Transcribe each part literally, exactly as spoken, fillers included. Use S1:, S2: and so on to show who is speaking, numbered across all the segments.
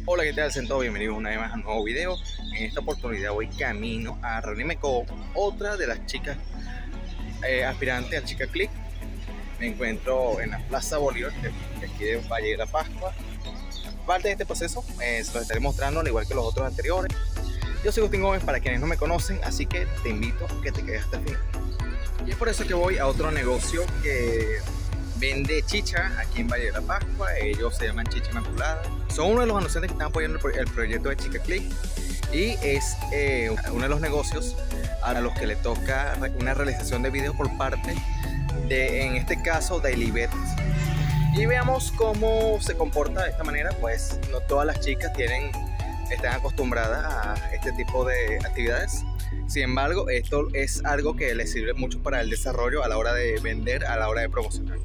S1: Hola, ¿qué tal? Sean todos bienvenidos una vez más a un nuevo video. En esta oportunidad voy camino a reunirme con otra de las chicas eh, aspirantes a Chica Click. Me encuentro en la Plaza Bolívar, de aquí de Valle de la Pascua. Parte de este proceso eh, se los estaré mostrando, al igual que los otros anteriores. Yo soy Agustín Gómez, para quienes no me conocen, así que te invito a que te quedes hasta el final. Y es por eso que voy a otro negocio que vende chicha aquí en Valle de la Pascua. Ellos se llaman Chicha Inmaculada. Son uno de los anunciantes que están apoyando el proyecto de Chica Click, y es eh, uno de los negocios a los que le toca una realización de videos por parte de, en este caso, Dailybet. Y veamos cómo se comporta de esta manera. Pues no todas las chicas tienen, están acostumbradas a este tipo de actividades. Sin embargo, esto es algo que les sirve mucho para el desarrollo a la hora de vender, a la hora de promocionar.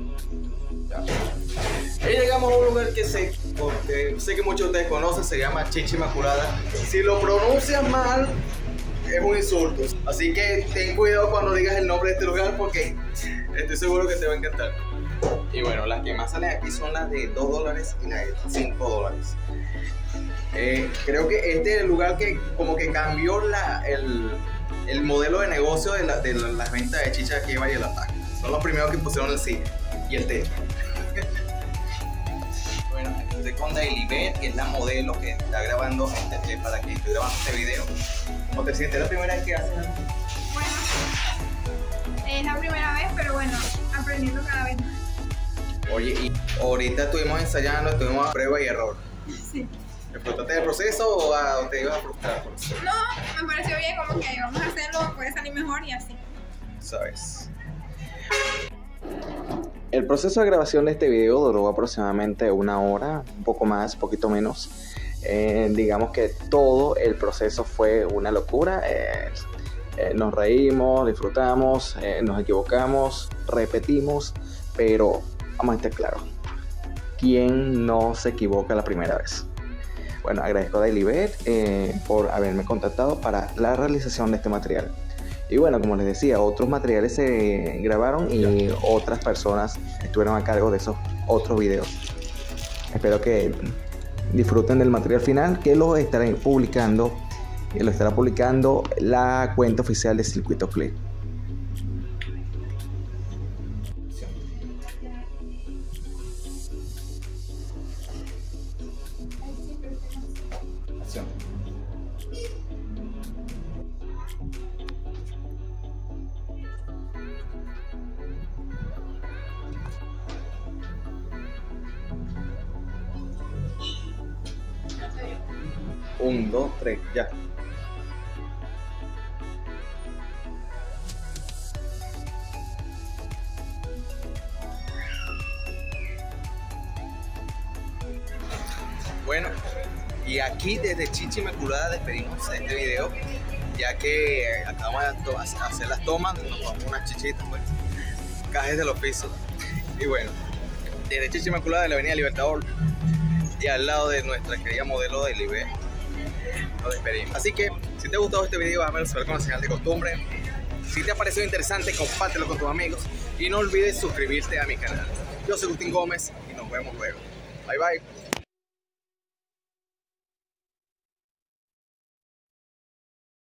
S1: Y llegamos a un lugar que sé, porque sé que muchos de ustedes conocen, se llama Chicha Inmaculada. Si lo pronuncias mal, es un insulto. Así que ten cuidado cuando digas el nombre de este lugar, porque estoy seguro que te va a encantar. Y bueno, las que más salen aquí son las de dos dólares y las de cinco dólares. Eh, creo que este es el lugar que como que cambió la, el, el modelo de negocio de, la, de las ventas de chicha aquí en Valle de la Pascua. Son los primeros que pusieron el cine y el té. Bueno, estoy con Dailybet, que es la modelo que está grabando este, para que estoy grabando este video. ¿Cómo te sientes? ¿Es la primera vez que haces algo?
S2: Bueno, es la primera vez, pero bueno, aprendiendo cada vez más.
S1: Oye, y ahorita estuvimos ensayando, estuvimos a prueba y error.
S2: Sí.
S1: ¿Disfrutaste del proceso o, a, o te ibas a frustrar por eso?
S2: No, me pareció bien, como que vamos a hacerlo, puede salir mejor y así.
S1: ¿Sabes?
S3: El proceso de grabación de este video duró aproximadamente una hora, un poco más, poquito menos. Eh, digamos que todo el proceso fue una locura. Eh, eh, nos reímos, disfrutamos, eh, nos equivocamos, repetimos, pero vamos a estar claros, ¿quién no se equivoca la primera vez? Bueno, agradezco a Dailybet eh, por haberme contactado para la realización de este material. Y bueno, como les decía, otros materiales se grabaron y otras personas estuvieron a cargo de esos otros videos. Espero que disfruten del material final, que lo estaré publicando, y lo estará publicando la cuenta oficial de Circuito Click.
S1: Un, dos, tres, ya. Bueno, y aquí desde Chicha Inmaculada despedimos este video, ya que acabamos de hacer las tomas, nos tomamos unas chichitas, pues, cajes de los pisos. Y bueno, desde Chicha Inmaculada de la Avenida Libertador y al lado de nuestra querida modelo de Dailybet, nos despedimos. Así que, si te ha gustado este video, déjamelo saber con la señal de costumbre. Si te ha parecido interesante, compártelo con tus amigos y no olvides suscribirte a mi canal. Yo soy Agustín Gómez y nos vemos luego. Bye bye.